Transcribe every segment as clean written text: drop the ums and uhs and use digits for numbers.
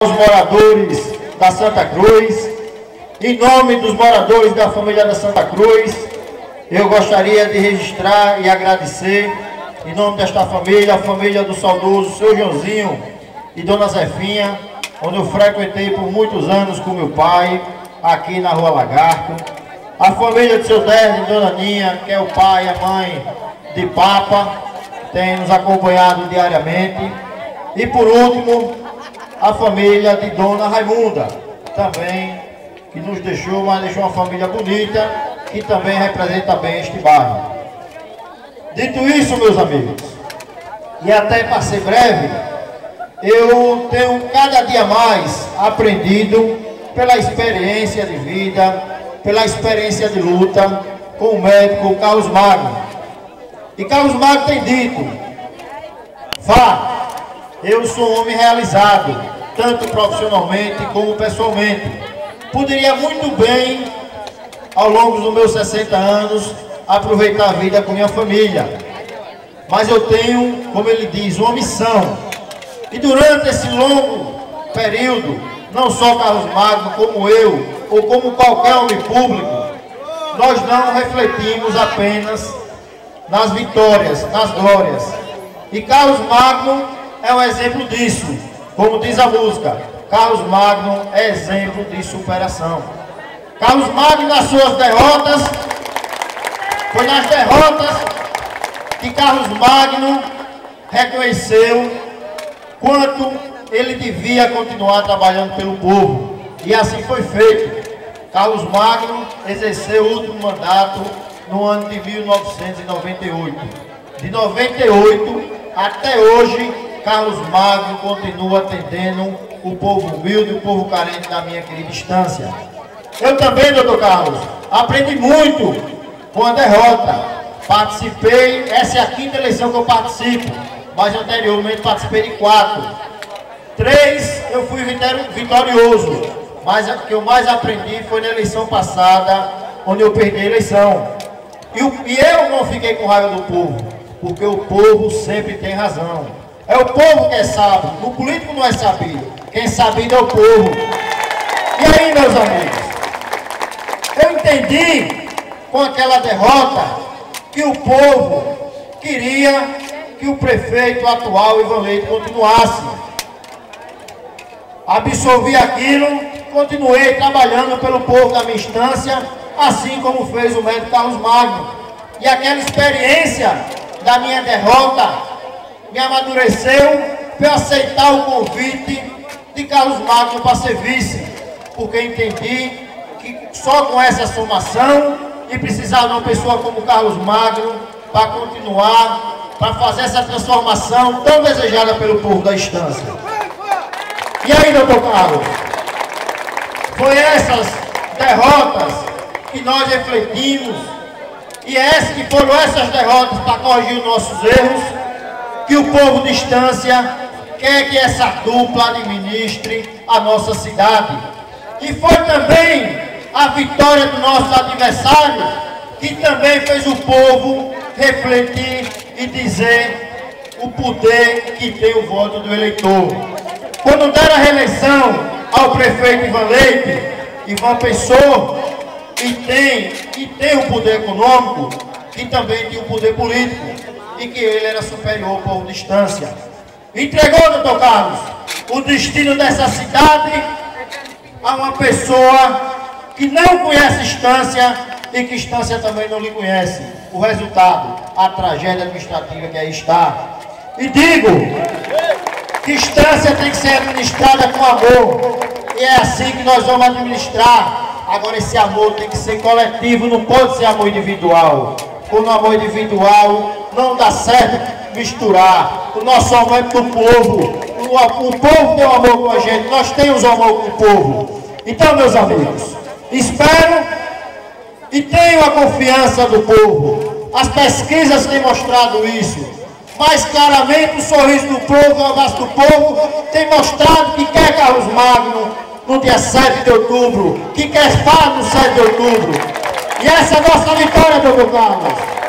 Os moradores da Santa Cruz, em nome dos moradores da família da Santa Cruz, eu gostaria de registrar e agradecer, em nome desta família, a família do saudoso seu Joãozinho e Dona Zefinha, onde eu frequentei por muitos anos com meu pai, aqui na Rua Lagarto. A família do seu Désio e Dona Ninha, que é o pai e a mãe de Papa, tem nos acompanhado diariamente. E por último, a família de Dona Raimunda, também, que nos deixou, mas deixou uma família bonita, que também representa bem este bairro. Dito isso, meus amigos, e até para ser breve, eu tenho cada dia mais aprendido pela experiência de vida, pela experiência de luta com o médico Carlos Magno. E Carlos Magno tem dito: vá, eu sou um homem realizado, tanto profissionalmente como pessoalmente. Poderia muito bem, ao longo dos meus 60 anos, aproveitar a vida com minha família. Mas eu tenho, como ele diz, uma missão. E durante esse longo período, não só Carlos Magno, como eu, ou como qualquer homem público, nós não refletimos apenas nas vitórias, nas glórias. E Carlos Magno é um exemplo disso. Como diz a música, Carlos Magno é exemplo de superação. Carlos Magno, nas suas derrotas, foi nas derrotas que Carlos Magno reconheceu quanto ele devia continuar trabalhando pelo povo. E assim foi feito. Carlos Magno exerceu o último mandato no ano de 1998. De 98 até hoje, Carlos Magno continua atendendo o povo humilde, o povo carente da minha querida Estância. Eu também, doutor Carlos, aprendi muito com a derrota. Participei, essa é a 5ª eleição que eu participo, mas anteriormente participei de 4. 3 eu fui vitorioso, mas o que eu mais aprendi foi na eleição passada, onde eu perdi a eleição. E eu não fiquei com raiva do povo, porque o povo sempre tem razão. É o povo que é sábio, o político não é sabido, quem é sabido é o povo. E aí, meus amigos, eu entendi com aquela derrota que o povo queria que o prefeito atual, Ivan Leite, continuasse. Absorvi aquilo, continuei trabalhando pelo povo da minha Estância, assim como fez o médico Carlos Magno. E aquela experiência da minha derrota me amadureceu para aceitar o convite de Carlos Magno para ser vice, porque entendi que só com essa somação e precisar de uma pessoa como Carlos Magno para continuar, para fazer essa transformação tão desejada pelo povo da Estância. E aí, doutor Carlos, foi essas derrotas que nós refletimos, e foram essas derrotas para corrigir os nossos erros, que o povo de Estância quer que essa dupla administre a nossa cidade. E foi também a vitória do nosso adversário que também fez o povo refletir e dizer o poder que tem o voto do eleitor. Quando deram a reeleição ao prefeito Ivan Leite, Ivan pensou e tem o poder econômico, que também tem o poder político, e que ele era superior ao povo de Estância. Entregou, doutor Carlos, o destino dessa cidade a uma pessoa que não conhece Estância e que Estância também não lhe conhece. O resultado, a tragédia administrativa que aí está. E digo que Estância tem que ser administrada com amor, e é assim que nós vamos administrar. Agora esse amor tem que ser coletivo, não pode ser amor individual. Quando o amor individual não dá certo misturar. O nosso amor é para o povo. O povo tem um amor com a gente, nós temos um amor com o povo. Então, meus amigos, espero e tenho a confiança do povo. As pesquisas têm mostrado isso. Mais claramente, o sorriso do povo, o abraço do povo, tem mostrado que quer Carlos Magno no dia 7 de outubro, que quer estar no 7 de outubro. E essa nossa vitória, doutor Carlos,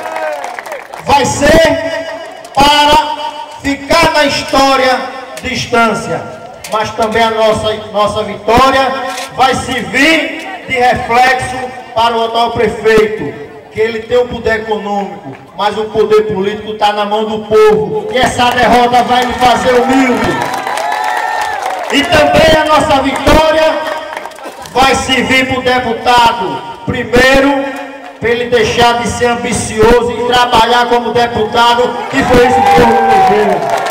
vai ser para ficar na história de Estância. mas também a nossa vitória vai servir de reflexo para o atual prefeito, que ele tem o poder econômico, mas o poder político está na mão do povo, e essa derrota vai lhe fazer humilde. E também a nossa vitória vai servir para o deputado, primeiro, para ele deixar de ser ambicioso e trabalhar como deputado, que foi isso que o povo elegeu.